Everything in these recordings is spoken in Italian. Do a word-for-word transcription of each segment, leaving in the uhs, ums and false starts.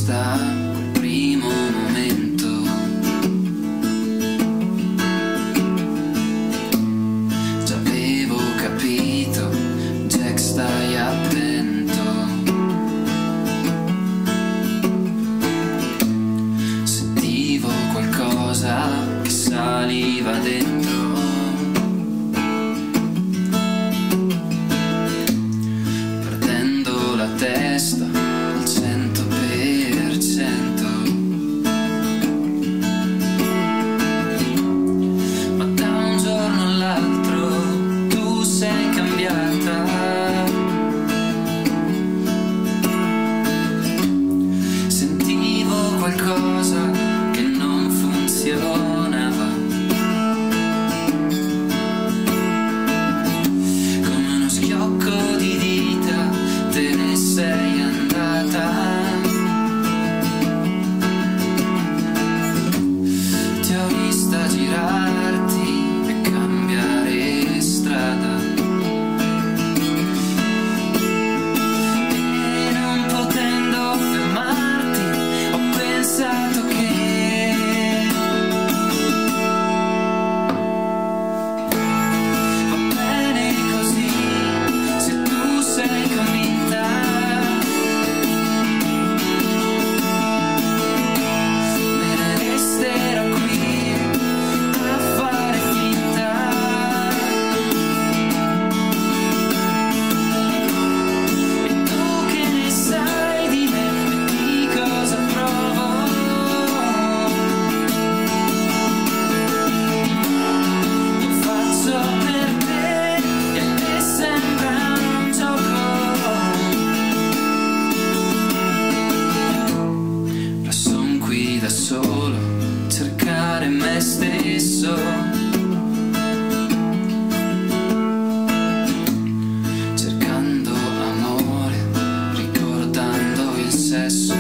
basta quel primo momento. Già avevo capito, Jack, stai attento. Sentivo qualcosa che saliva dentro. Perdendo la testa al cento per cento. Ma da un giorno all'altro tu sei cambiata. Sentivo qualcosa che non funzionava, come uno schiocco di dita te ne sei andata. Ti ho vista girarti e cambiare strada, e non potendo fermarti ho pensato che va bene così, se tu sei convinta. Me ne resterò qui a fare finta. E tu che ne sai di me e di cosa provo? Lo faccio per te e a te sembra un gioco. Ora son qui da solo a cercare me stesso, cercando amore, ricordando il sesso.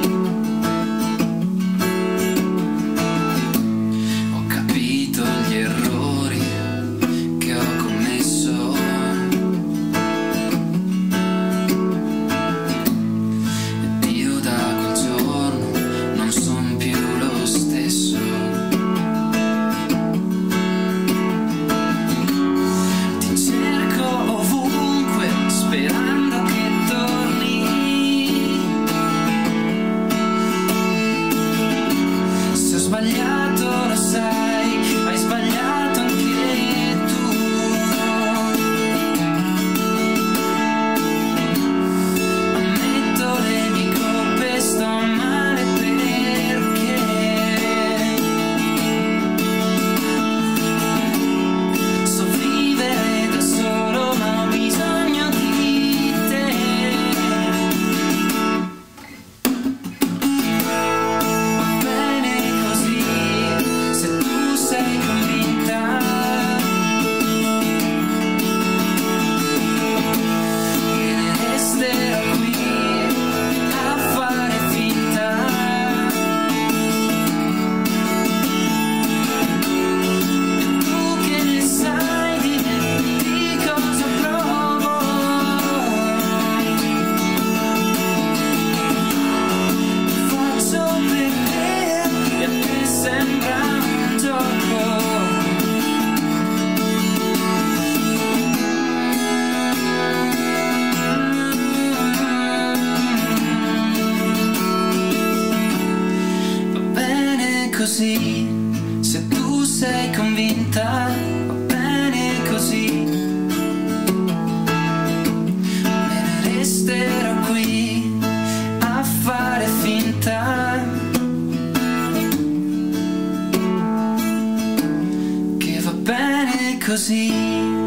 Ho capito gli errori che ho commesso, ed io da quel giorno non son più lo stesso. Ti cerco ovunque sperando che torni. Se ho sbagliato lo sai, hai sbagliato anche tu. Ammetto le mie colpe, sto male perché so vivere da solo, ma ho bisogno di te. Va bene così, se tu sei convinta. Me ne resterò qui a fare finta. Tu che ne sai di me, di cosa provo? Lo faccio per te e a te sembra un gioco. Va bene così, se tu sei convinta. Va bene così, me ne resterò qui a fare finta che va bene così.